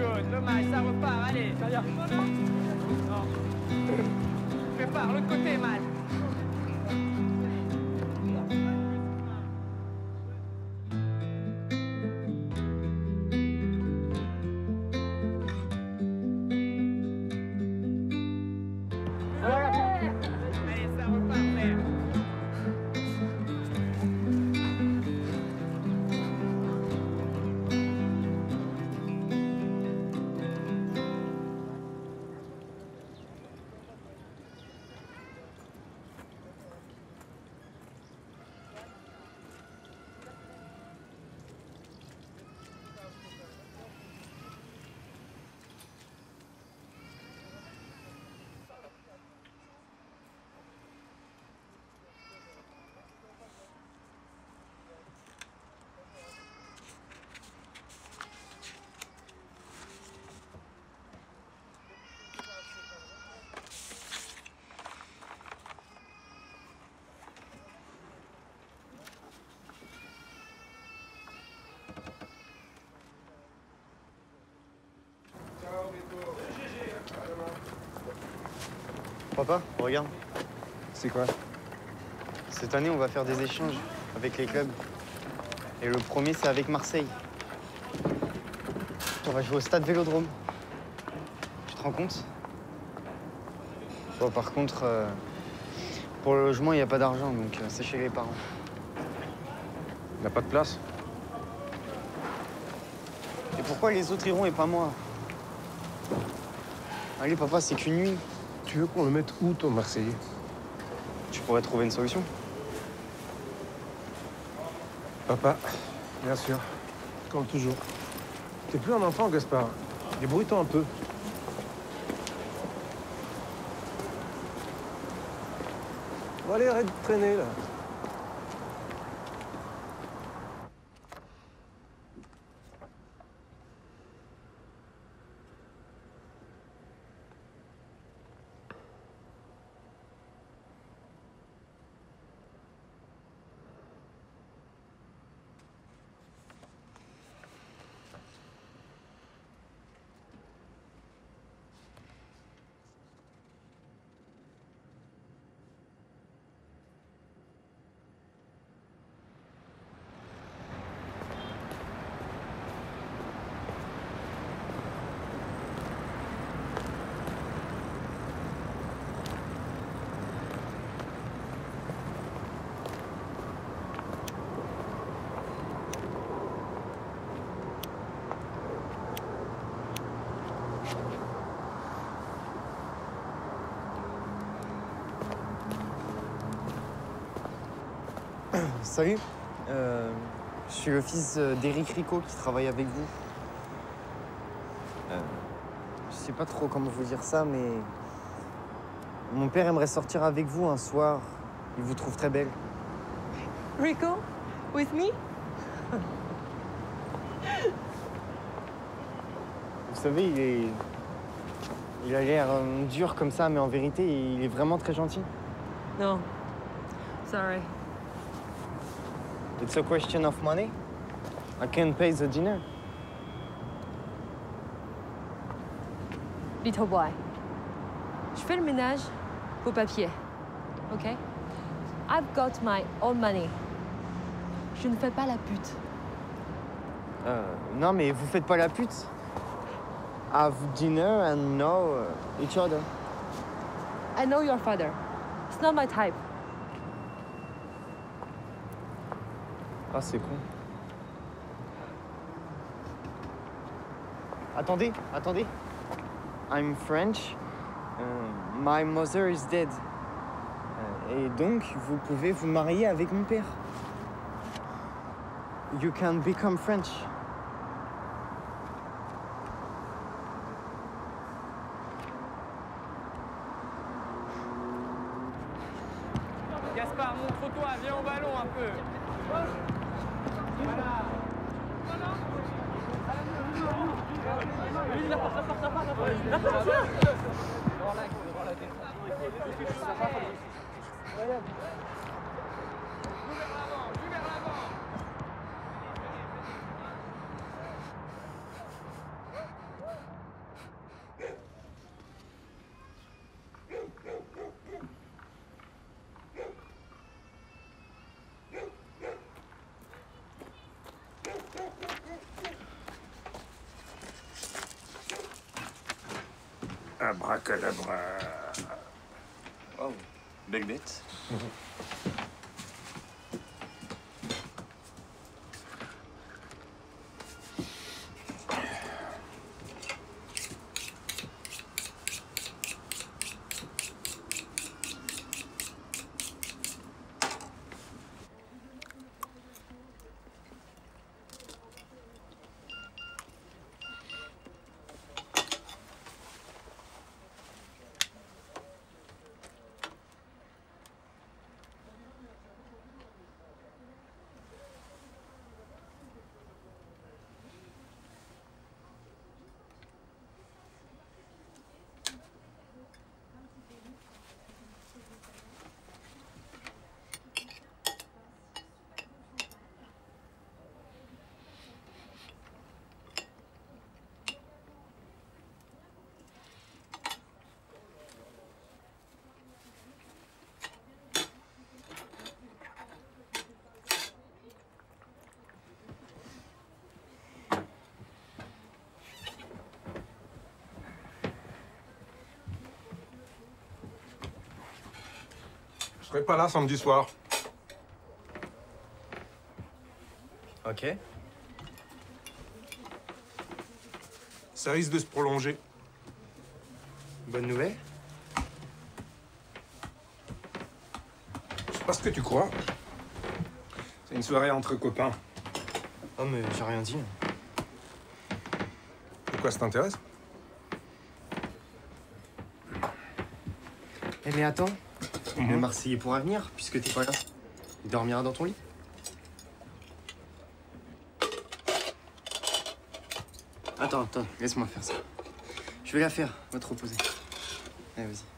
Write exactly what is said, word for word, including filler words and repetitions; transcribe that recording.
jaune. Dommage, ça repart, allez. Non. Prépare, l'autre côté, man. Allez, ça repart, frère. Papa, regarde. C'est quoi? Cette année, on va faire des échanges avec les clubs. Et le premier, c'est avec Marseille. On va jouer au stade Vélodrome. Tu te rends compte? Bon, par contre, euh, pour le logement, il n'y a pas d'argent, donc euh, c'est chez les parents. Il n'a pas de place? Et pourquoi les autres iront et pas moi? Allez, papa, c'est qu'une nuit. Tu veux qu'on le mette où, ton Marseillais? Tu pourrais trouver une solution. Papa, bien sûr. Comme toujours. T'es plus un enfant, Gaspard. Débrouille-toi un peu. Bon, allez, arrête de traîner, là. Salut, euh, je suis le fils d'Éric Rico qui travaille avec vous. Euh, je sais pas trop comment vous dire ça, mais mon père aimerait sortir avec vous un soir. Il vous trouve très belle. Rico? With me? Vous savez, il est... Il a l'air euh, dur comme ça, mais en vérité, il est vraiment très gentil. No. Sorry. It's a question of money. I can pay the dinner. Little boy. Je fais le ménage, vos papiers. OK? I've got my own money. Je ne fais pas la pute. Euh, non, mais vous faites pas la pute. Have dinner and know each other. I know your father. It's not my type. Ah, c'est con. Attendez, attendez. I'm French. Uh, my mother is dead. Uh, et donc, vous pouvez vous marier avec mon père. You can become French. Gaspard, montre-toi, viens au ballon un peu. Voilà. La porte, la porte, la porte, la porte. La porte, là. Devant l'axe, devant la tête. Incroyable. Joue vers l'avant, joue vers l'avant. Abracadabra. Wow, belle bête. Je serai pas là samedi soir. Ok. Ça risque de se prolonger. Bonne nouvelle? Je sais pas ce que tu crois. C'est une soirée entre copains. Oh, mais j'ai rien dit. Pourquoi ça t'intéresse? Eh, mais attends. Mhm. Le Marseillais pourra venir, puisque t'es pas là. Il dormira dans ton lit. Attends, attends, laisse-moi faire ça. Je vais la faire, va te reposer. Allez, vas-y.